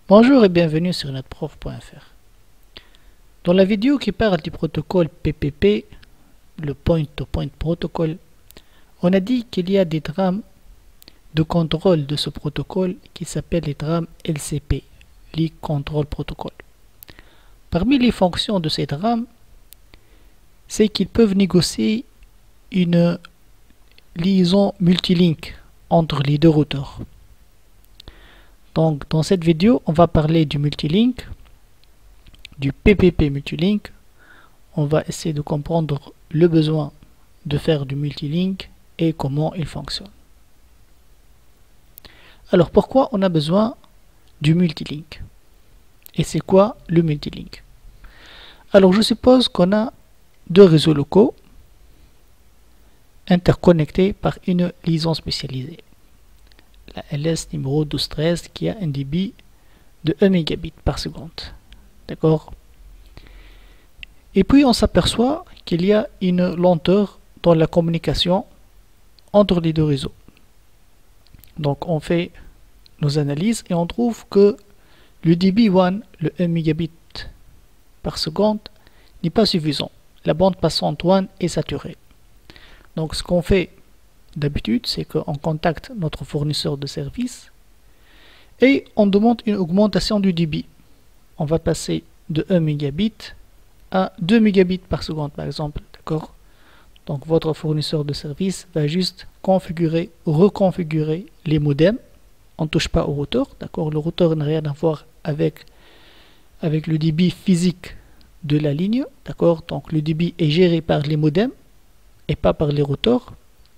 Bonjour et bienvenue sur netprof.fr. Dans la vidéo qui parle du protocole PPP, le Point-to-Point Protocol, on a dit qu'il y a des trames de contrôle de ce protocole qui s'appellent les trames LCP, Leak Control Protocol. Parmi les fonctions de ces trames, c'est qu'ils peuvent négocier une liaison multilink entre les deux routeurs. Donc dans cette vidéo, on va parler du multilink, du PPP multilink. On va essayer de comprendre le besoin de faire du multilink et comment il fonctionne. Alors pourquoi on a besoin du multilink? Et c'est quoi le multilink? Alors je suppose qu'on a deux réseaux locaux interconnectés par une liaison spécialisée. La LS numéro 1213 qui a un débit de 1 mégabit par seconde. D'accord? Et puis on s'aperçoit qu'il y a une lenteur dans la communication entre les deux réseaux. Donc on fait nos analyses et on trouve que le débit WAN, le 1 mégabit par seconde, n'est pas suffisant. La bande passante WAN est saturée. Donc ce qu'on fait d'habitude, c'est qu'on contacte notre fournisseur de service et on demande une augmentation du débit. On va passer de 1 mégabit à 2 mégabits par seconde par exemple, d'accord? Donc votre fournisseur de service va juste reconfigurer les modems. On ne touche pas au routeur, d'accord? Le routeur n'a rien à voir avec le débit physique de la ligne, d'accord? Donc le débit est géré par les modems et pas par les routeurs.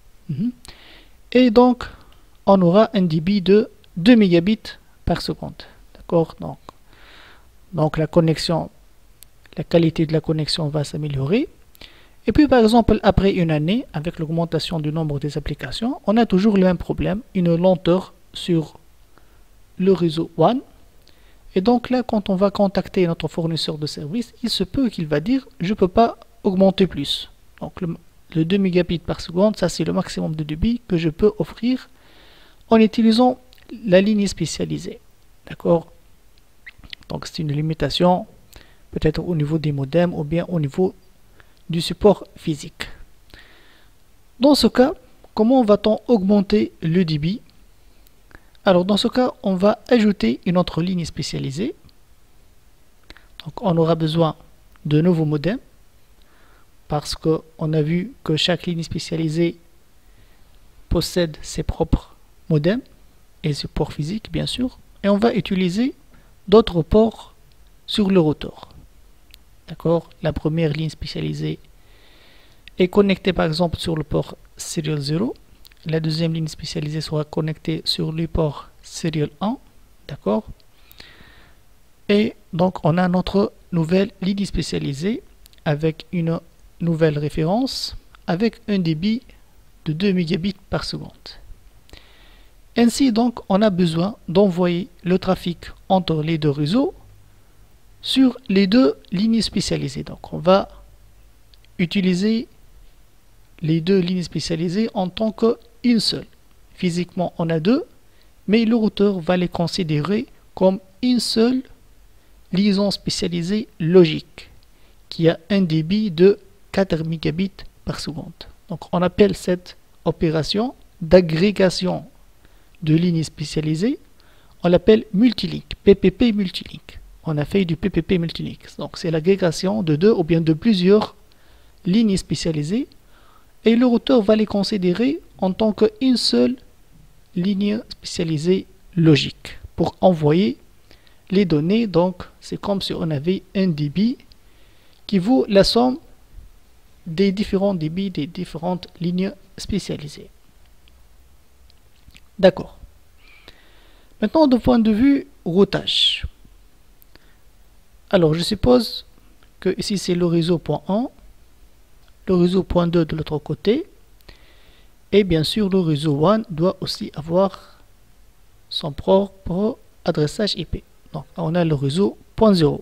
Et donc on aura un débit de 2 mégabits par seconde, d'accord? Donc la qualité de la connexion va s'améliorer. Et puis par exemple après une année, avec l'augmentation du nombre des applications, on a toujours le même problème, une lenteur sur le réseau WAN. Et donc là, quand on va contacter notre fournisseur de service, il se peut qu'il va dire je ne peux pas augmenter plus. Donc le 2 mégabits par seconde, ça c'est le maximum de débit que je peux offrir en utilisant la ligne spécialisée. D'accord? Donc c'est une limitation peut-être au niveau des modems ou bien au niveau du support physique. Dans ce cas, comment va-t-on augmenter le débit? Alors dans ce cas, on va ajouter une autre ligne spécialisée. Donc on aura besoin de nouveaux modems parce qu'on a vu que chaque ligne spécialisée possède ses propres modems et supports physiques bien sûr. Et on va utiliser d'autres ports sur le routeur. D'accord? La première ligne spécialisée est connectée par exemple sur le port Serial 0. La deuxième ligne spécialisée sera connectée sur le port Serial 1. D'accord? Et donc on a notre nouvelle ligne spécialisée avec une nouvelle référence avec un débit de 2 mégabits par seconde. Ainsi donc on a besoin d'envoyer le trafic entre les deux réseaux sur les deux lignes spécialisées. Donc on va utiliser les deux lignes spécialisées en tant qu'une seule. Physiquement on a deux, mais le routeur va les considérer comme une seule liaison spécialisée logique qui a un débit de 4 mégabits par seconde. Donc on appelle cette opération d'agrégation de lignes spécialisées, on l'appelle multilink, PPP multilink. On a fait du PPP multilink. Donc c'est l'agrégation de deux ou bien de plusieurs lignes spécialisées et le routeur va les considérer en tant qu'une seule ligne spécialisée logique pour envoyer les données. Donc c'est comme si on avait un débit qui vaut la somme des différents débits des différentes lignes spécialisées. D'accord. Maintenant, de point de vue routage. Alors, je suppose que ici c'est le réseau point 1, le réseau point 2 de l'autre côté, et bien sûr le réseau WAN doit aussi avoir son propre adressage IP. Donc, on a le réseau point 0.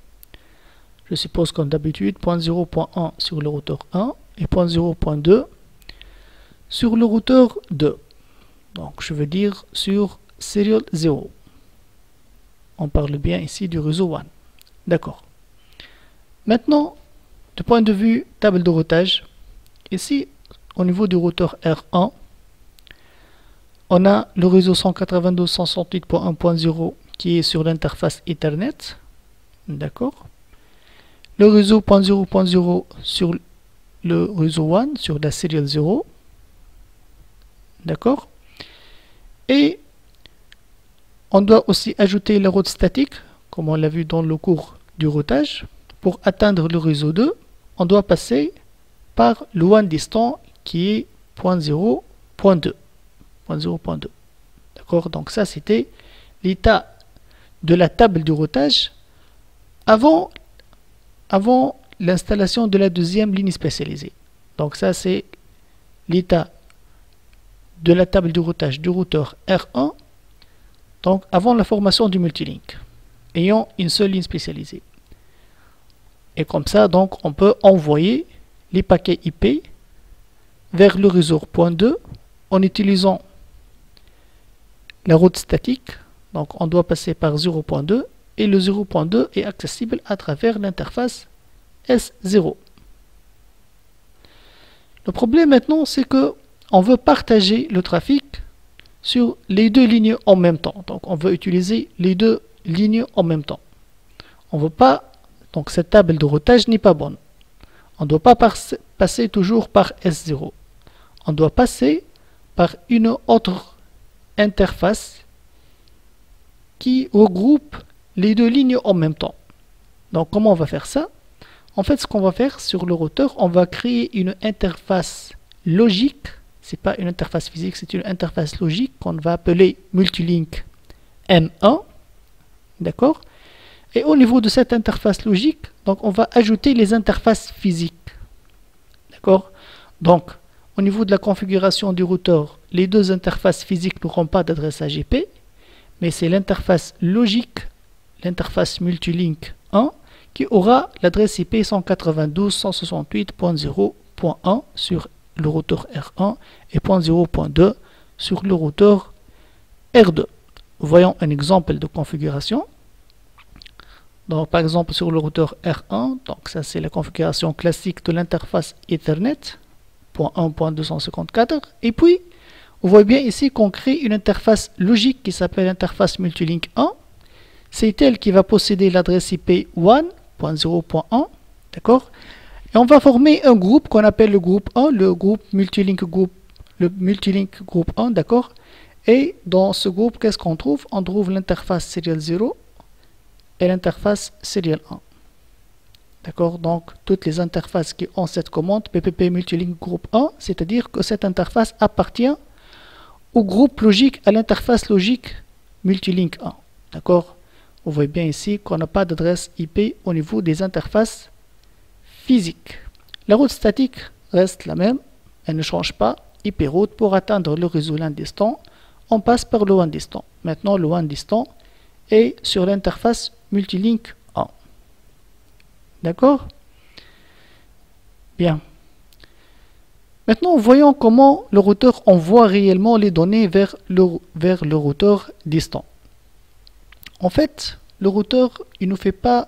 Je suppose comme d'habitude point 0, point 1 sur le routeur 1 et point 0, point 2 sur le routeur 2. Donc, je veux dire sur Serial 0. On parle bien ici du réseau WAN. D'accord. Maintenant, du point de vue table de routage, ici, au niveau du routeur R1, on a le réseau 192.168.1.0 qui est sur l'interface Ethernet. D'accord. Le réseau 0.0.0 sur le réseau WAN, sur la serial 0. D'accord. Et on doit aussi ajouter la route statique, comme on l'a vu dans le cours du routage. Pour atteindre le réseau 2, on doit passer par le WAN distant qui est 0.0.2. D'accord, donc ça c'était l'état de la table de routage avant l'installation de la deuxième ligne spécialisée. Donc ça c'est l'état de la table de routage du routeur R1, donc avant la formation du multilink, ayant une seule ligne spécialisée. Et comme ça, donc, on peut envoyer les paquets IP vers le réseau .2 en utilisant la route statique. Donc, on doit passer par 0.2 et le 0.2 est accessible à travers l'interface S0. Le problème maintenant, c'est que on veut partager le trafic sur les deux lignes en même temps. Donc, on veut utiliser les deux lignes en même temps. On veut pas, donc cette table de routage n'est pas bonne. On ne doit pas passer toujours par S0. On doit passer par une autre interface qui regroupe les deux lignes en même temps. Donc, comment on va faire ça? En fait, ce qu'on va faire sur le routeur, on va créer une interface logique. C'est pas une interface physique, c'est une interface logique qu'on va appeler multilink M1. D'accord? Et au niveau de cette interface logique, donc on va ajouter les interfaces physiques. D'accord? Donc, au niveau de la configuration du routeur, les deux interfaces physiques n'auront pas d'adresse AGP, mais c'est l'interface logique, l'interface multilink 1, qui aura l'adresse IP 192.168.0.1 sur le routeur R1 et 0.2 sur le routeur R2. Voyons un exemple de configuration. Donc, par exemple, sur le routeur R1, donc ça c'est la configuration classique de l'interface Ethernet, .1.254. Et puis, on voit bien ici qu'on crée une interface logique qui s'appelle interface multilink 1. C'est elle qui va posséder l'adresse IP 1.0.1. D'accord? Et on va former un groupe qu'on appelle le groupe 1, le multilink group 1, d'accord? Et dans ce groupe, qu'est-ce qu'on trouve? On trouve l'interface serial 0 et l'interface serial 1. D'accord? Donc, toutes les interfaces qui ont cette commande PPP multilink group 1, c'est-à-dire que cette interface appartient au groupe logique, à l'interface logique multilink 1. D'accord? Vous voyez bien ici qu'on n'a pas d'adresse IP au niveau des interfaces physiques. La route statique reste la même, elle ne change pas. IP route, pour atteindre le réseau LAN distant, on passe par le WAN distant. Maintenant, le WAN distant est sur l'interface multilink 1. D'accord? Bien. Maintenant, voyons comment le routeur envoie réellement les données vers le routeur distant. En fait, le routeur, il ne fait pas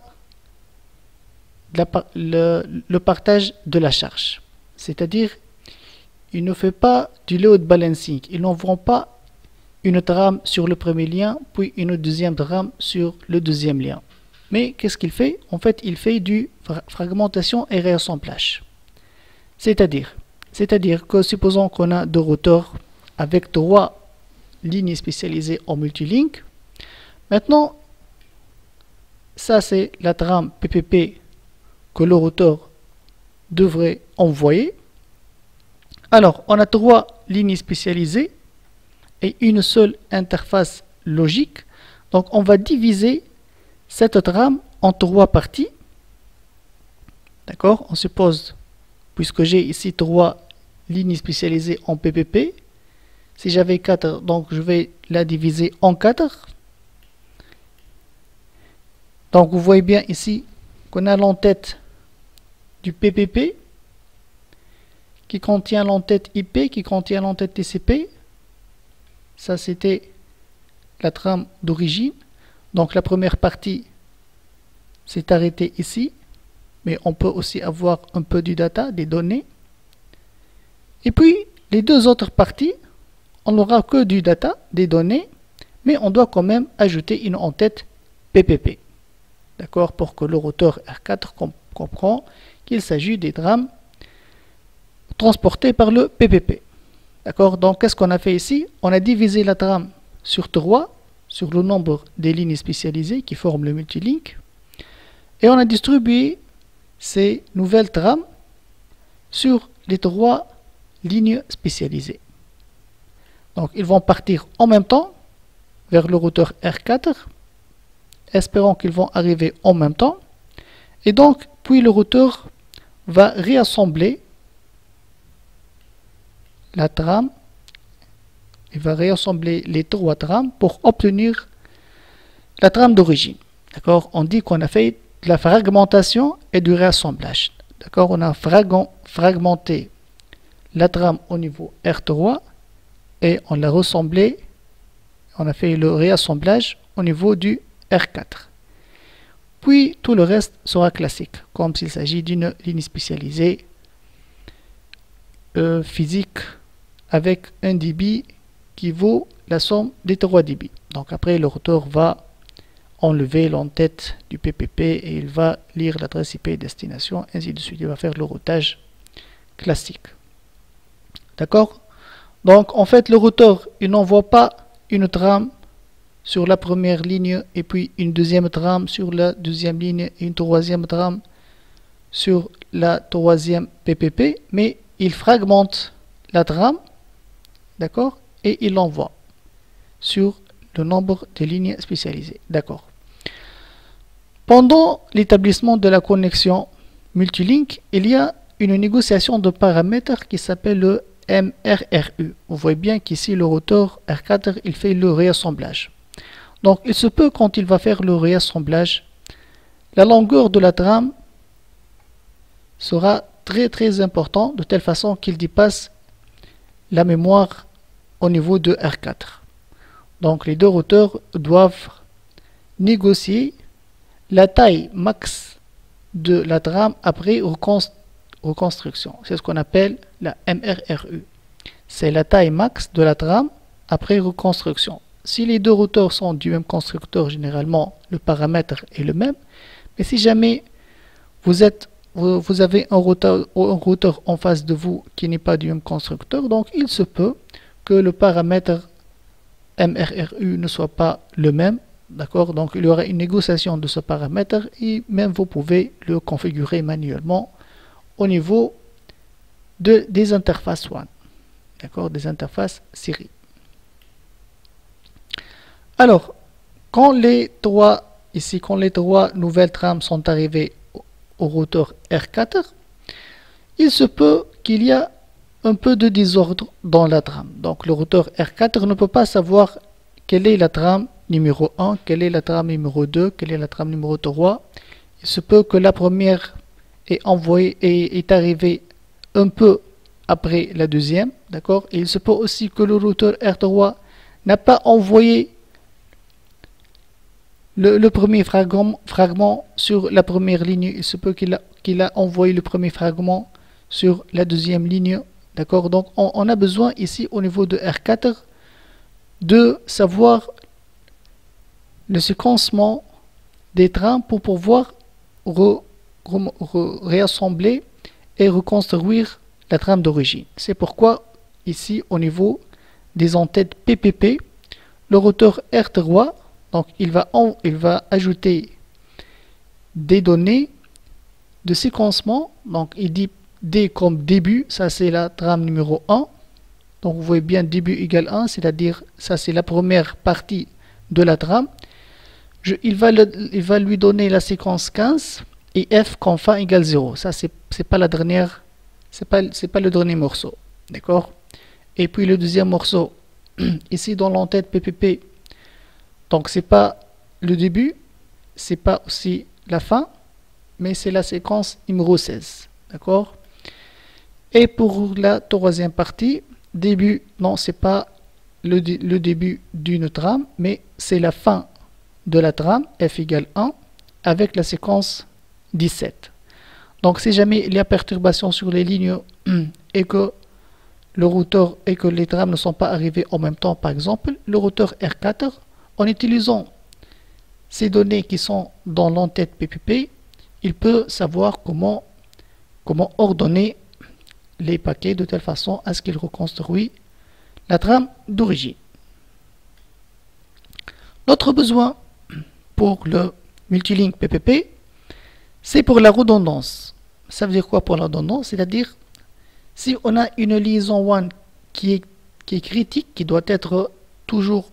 le partage de la charge. C'est-à-dire, il ne fait pas du load balancing. Il n'envoie pas une trame sur le premier lien, puis une deuxième trame sur le deuxième lien. Mais qu'est-ce qu'il fait? En fait, il fait du fragmentation et réassemblage. C'est-à-dire que supposons qu'on a deux routeurs avec 3 lignes spécialisées en multilink. Maintenant, ça c'est la trame PPP que le routeur devrait envoyer. Alors, on a 3 lignes spécialisées et une seule interface logique. Donc, on va diviser cette trame en 3 parties. D'accord? On suppose, puisque j'ai ici 3 lignes spécialisées en PPP, si j'avais 4, donc je vais la diviser en 4. Donc, vous voyez bien ici qu'on a l'entête du PPP qui contient l'entête IP, qui contient l'entête TCP. Ça, c'était la trame d'origine. Donc la première partie s'est arrêtée ici, mais on peut aussi avoir un peu du data, des données. Et puis les deux autres parties, on n'aura que du data, des données, mais on doit quand même ajouter une en-tête PPP. D'accord, pour que le routeur R4 comprend qu'il s'agit des trames transportées par le PPP. D'accord, donc qu'est-ce qu'on a fait ici? On a divisé la trame sur 3, sur le nombre des lignes spécialisées qui forment le multilink, et on a distribué ces nouvelles trames sur les 3 lignes spécialisées. Donc ils vont partir en même temps vers le routeur R4, espérons qu'ils vont arriver en même temps, et donc puis le routeur va réassembler la trame, il va réassembler les 3 trames pour obtenir la trame d'origine. D'accord, on dit qu'on a fait de la fragmentation et du réassemblage. D'accord, on a fragmenté la trame au niveau R3 et on l'a ressemblé, on a fait le réassemblage au niveau du R4. Puis tout le reste sera classique, comme s'il s'agit d'une ligne spécialisée physique avec un débit qui vaut la somme des 3 débits. Donc après le routeur va enlever l'entête du PPP et il va lire l'adresse IP destination, ainsi de suite. Il va faire le routage classique. D'accord? Donc en fait le routeur il n'envoie pas une trame sur la première ligne et puis une deuxième trame sur la deuxième ligne et une troisième trame sur la troisième PPP, mais il fragmente la trame, d'accord, et il l'envoie sur le nombre de lignes spécialisées. D'accord. Pendant l'établissement de la connexion multilink, il y a une négociation de paramètres qui s'appelle le MRRU. Vous voyez bien qu'ici le routeur R4 il fait le réassemblage. Donc il se peut, quand il va faire le réassemblage, la longueur de la trame sera très importante, de telle façon qu'il dépasse la mémoire au niveau de R4. Donc les deux routeurs doivent négocier la taille max de la trame après reconstruction. C'est ce qu'on appelle la MRRU. C'est la taille max de la trame après reconstruction. Si les deux routeurs sont du même constructeur, généralement le paramètre est le même. Mais si jamais vous avez un routeur en face de vous qui n'est pas du même constructeur, donc il se peut que le paramètre MRRU ne soit pas le même. D'accord, donc il y aura une négociation de ce paramètre et même vous pouvez le configurer manuellement au niveau des interfaces WAN. D'accord, des interfaces série. Alors, quand les trois nouvelles trames sont arrivées au routeur R4, il se peut qu'il y a un peu de désordre dans la trame. Donc le routeur R4 ne peut pas savoir quelle est la trame numéro 1, quelle est la trame numéro 2, quelle est la trame numéro 3. Il se peut que la première est arrivée un peu après la deuxième, d'accord. Et il se peut aussi que le routeur R3 n'a pas envoyé le premier fragment sur la première ligne. Il se peut qu'il a envoyé le premier fragment sur la deuxième ligne, d'accord. Donc on a besoin ici au niveau de R4 de savoir le séquencement des trames pour pouvoir réassembler et reconstruire la trame d'origine. C'est pourquoi ici au niveau des entêtes PPP, le routeur R3, donc il va ajouter des données de séquencement. Donc il dit D comme début, ça c'est la trame numéro 1. Donc vous voyez bien début égale 1, c'est-à-dire ça c'est la première partie de la trame. Il va lui donner la séquence 15 et F comme fin égale 0. Ça c'est pas la dernière, c'est pas le dernier morceau, d'accord. Et puis le deuxième morceau ici dans l'entête PPP, donc c'est pas le début, c'est pas aussi la fin, mais c'est la séquence numéro 16, d'accord. Et pour la troisième partie, début, non, c'est pas le début d'une trame, mais c'est la fin de la trame f égale 1 avec la séquence 17. Donc si jamais il y a perturbation sur les lignes et que le routeur et que les trames ne sont pas arrivés en même temps, par exemple, le routeur R4, en utilisant ces données qui sont dans l'entête PPP, il peut savoir comment ordonner les paquets de telle façon à ce qu'il reconstruit la trame d'origine. Notre besoin pour le multilink PPP, c'est pour la redondance. Ça veut dire quoi pour la redondance? C'est-à-dire, si on a une liaison WAN qui est critique, qui doit être toujours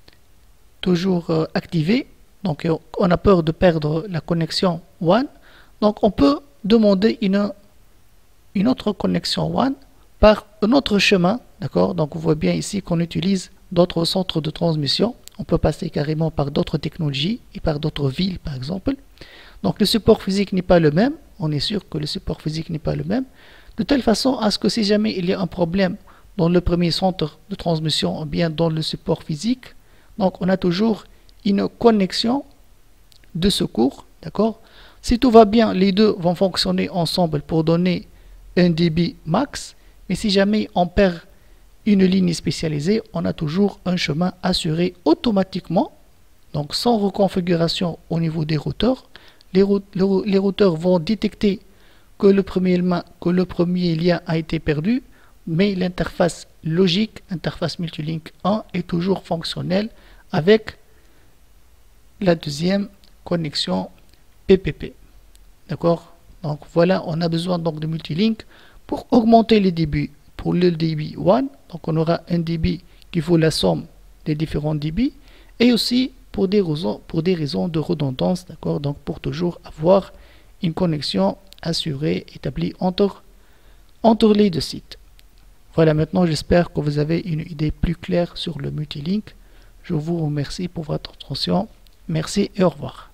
activée, donc on a peur de perdre la connexion WAN, donc on peut demander une autre connexion WAN par un autre chemin, d'accord? Donc vous voyez bien ici qu'on utilise d'autres centres de transmission. On peut passer carrément par d'autres technologies et par d'autres villes, par exemple. Donc le support physique n'est pas le même. On est sûr que le support physique n'est pas le même. De telle façon à ce que si jamais il y a un problème dans le premier centre de transmission ou bien dans le support physique, donc on a toujours une connexion de secours, d'accord? Si tout va bien, les deux vont fonctionner ensemble pour donner un débit max. Mais si jamais on perd une ligne spécialisée, on a toujours un chemin assuré automatiquement, donc sans reconfiguration au niveau des routeurs. Les routeurs vont détecter que le premier lien a été perdu, mais l'interface logique, interface multilink 1, est toujours fonctionnelle avec la deuxième connexion PPP. D'accord? Donc voilà, on a besoin donc de multilink pour augmenter les débits. Pour le débit 1, donc on aura un débit qui vaut la somme des différents débits, et aussi pour des raisons de redondance, d'accord, donc pour toujours avoir une connexion assurée, établie entre les deux sites. Voilà, maintenant j'espère que vous avez une idée plus claire sur le multilink. Je vous remercie pour votre attention. Merci et au revoir.